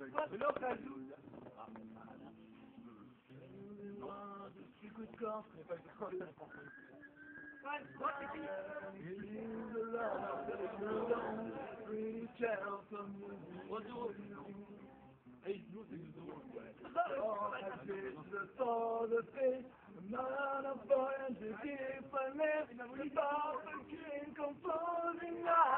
Not a boy and to keep on living, without the king composing now.